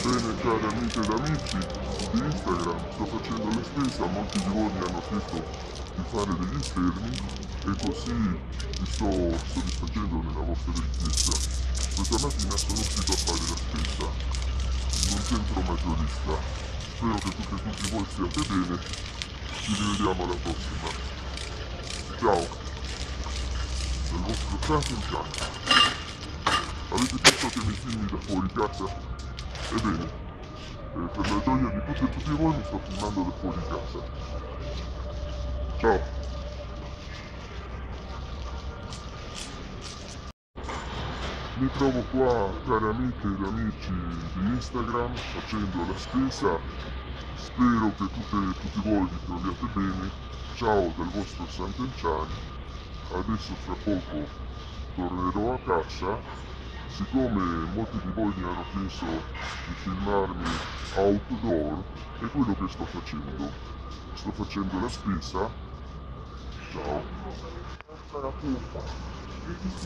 Bene cari amiche ed amici di Instagram, sto facendo la spesa, molti di voi mi hanno chiesto di fare degli schermi e così vi sto soddisfacendo nella vostra richiesta. Questa mattina sono uscito a fare la spesa in un centro maggiorista. Spero che tutti voi stiate bene, ci rivediamo alla prossima. Ciao, dal vostro Franco Gianni. Avete visto che mi filmi da fuori casa? Ebbene, per la gioia di tutti voi mi sto filmando da fuori casa. Ciao! Mi trovo qua, cari amiche ed amici di Instagram, facendo la spesa. Spero che tutti voi vi troviate bene. Ciao dal vostro Sant'Enciani. Adesso fra poco tornerò a casa. Siccome molti di voi mi hanno chiesto di filmarmi outdoor, è quello che sto facendo. Sto facendo la spesa. Ciao.